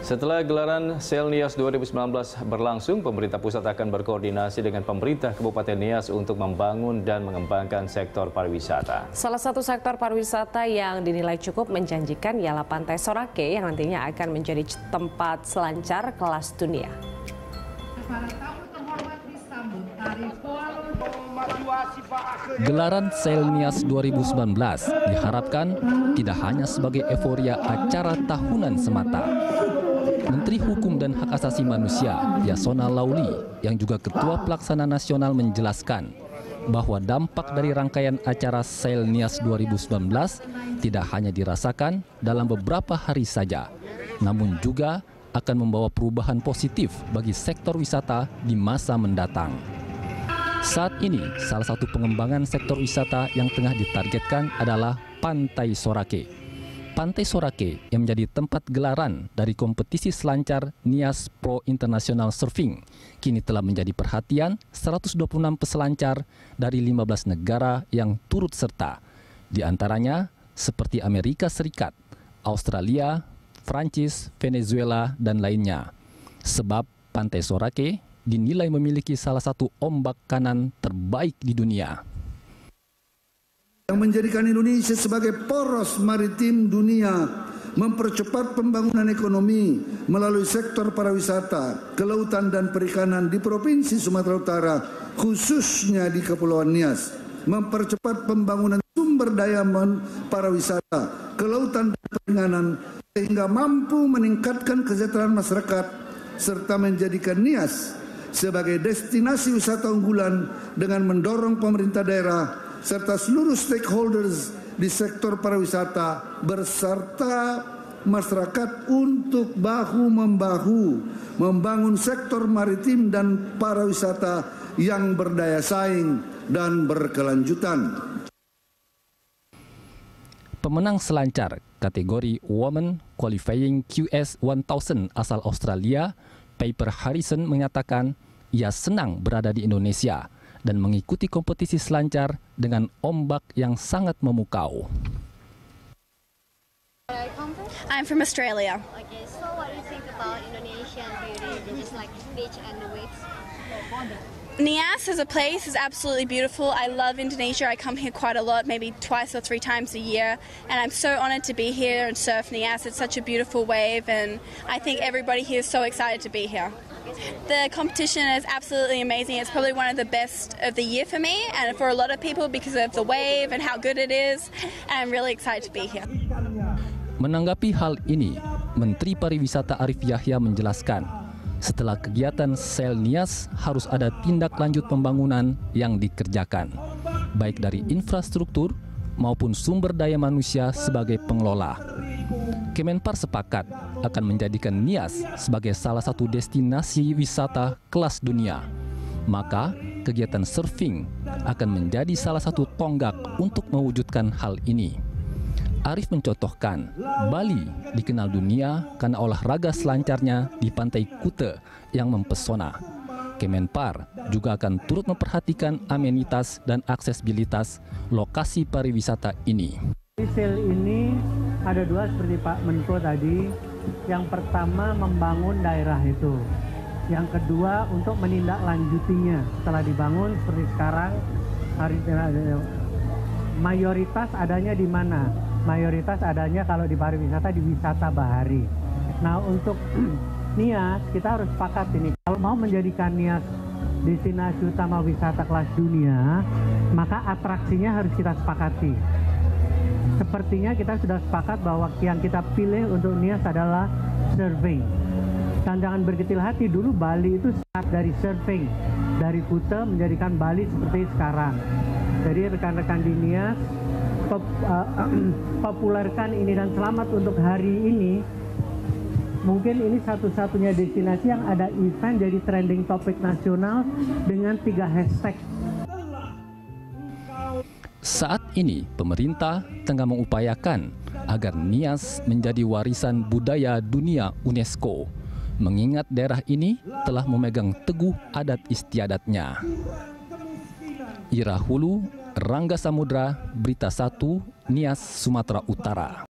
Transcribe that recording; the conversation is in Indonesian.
Setelah gelaran Selnias 2019 berlangsung, pemerintah pusat akan berkoordinasi dengan pemerintah Kabupaten Nias untuk membangun dan mengembangkan sektor pariwisata. Salah satu sektor pariwisata yang dinilai cukup menjanjikan ialah Pantai Sorake yang nantinya akan menjadi tempat selancar kelas dunia. Gelaran Selnias 2019 diharapkan tidak hanya sebagai euforia acara tahunan semata. Menteri Hukum dan Hak Asasi Manusia Yasona Lauli yang juga Ketua Pelaksana Nasional menjelaskan bahwa dampak dari rangkaian acara Selnias 2019 tidak hanya dirasakan dalam beberapa hari saja, namun juga akan membawa perubahan positif bagi sektor wisata di masa mendatang. Saat ini, salah satu pengembangan sektor wisata yang tengah ditargetkan adalah Pantai Sorake. Pantai Sorake yang menjadi tempat gelaran dari kompetisi selancar Nias Pro International Surfing kini telah menjadi perhatian 126 peselancar dari 15 negara yang turut serta. Di antaranya seperti Amerika Serikat, Australia, Prancis, Venezuela, dan lainnya. Sebab Pantai Sorake dinilai memiliki salah satu ombak kanan terbaik di dunia. Yang menjadikan Indonesia sebagai poros maritim dunia, mempercepat pembangunan ekonomi melalui sektor pariwisata, kelautan dan perikanan di Provinsi Sumatera Utara, khususnya di Kepulauan Nias, mempercepat pembangunan sumber daya pariwisata, kelautan dan perikanan, sehingga mampu meningkatkan kesejahteraan masyarakat, serta menjadikan Nias sebagai destinasi wisata unggulan dengan mendorong pemerintah daerah serta seluruh stakeholders di sektor pariwisata beserta masyarakat untuk bahu-membahu membangun sektor maritim dan pariwisata yang berdaya saing dan berkelanjutan. Pemenang selancar kategori Women Qualifying QS 1000 asal Australia, Piper Harrison menyatakan ia senang berada di Indonesia dan mengikuti kompetisi selancar dengan ombak yang sangat memukau. I'm from Australia. Okay, so what do you think about Indonesian beauty, just like beach and the waves? Nias as a place is absolutely beautiful. I love Indonesia. I come here quite a lot, maybe twice or 3 times a year. And I'm so honored to be here and surf Nias. It's such a beautiful wave and I think everybody here is so excited to be here. The competition is absolutely amazing. It's probably one of the best of the year for me and for a lot of people because of the wave and how good it is. And I'm really excited to be here. Menanggapi hal ini, Menteri Pariwisata Arif Yahya menjelaskan setelah kegiatan Selnias harus ada tindak lanjut pembangunan yang dikerjakan, baik dari infrastruktur maupun sumber daya manusia sebagai pengelola. Kemenpar sepakat akan menjadikan Nias sebagai salah satu destinasi wisata kelas dunia. Maka kegiatan surfing akan menjadi salah satu tonggak untuk mewujudkan hal ini. Arif mencontohkan, Bali dikenal dunia karena olahraga selancarnya di Pantai Kuta yang mempesona. Kemenpar juga akan turut memperhatikan amenitas dan aksesibilitas lokasi pariwisata ini. Sel ini ada 2 seperti Pak Menko tadi. Yang pertama membangun daerah itu. Yang kedua untuk menindaklanjutinya setelah dibangun seperti sekarang. Mayoritas adanya di mana? Mayoritas adanya kalau di pariwisata di wisata bahari. Nah untuk Nias kita harus sepakat ini. Kalau mau menjadikan Nias destinasi utama wisata kelas dunia, maka atraksinya harus kita sepakati. Sepertinya kita sudah sepakat bahwa yang kita pilih untuk Nias adalah surfing. Dan jangan berkecil hati, dulu Bali itu start dari surfing. Dari Kuta menjadikan Bali seperti sekarang. Jadi rekan-rekan di Nias populerkan ini dan selamat untuk hari ini. Mungkin ini satu-satunya destinasi yang ada event jadi trending topik nasional dengan 3 hashtag. Saat ini pemerintah tengah mengupayakan agar Nias menjadi warisan budaya dunia UNESCO, mengingat daerah ini telah memegang teguh adat istiadatnya. Ira Hulu, Rangga Samudra, Berita 1, Nias, Sumatera Utara.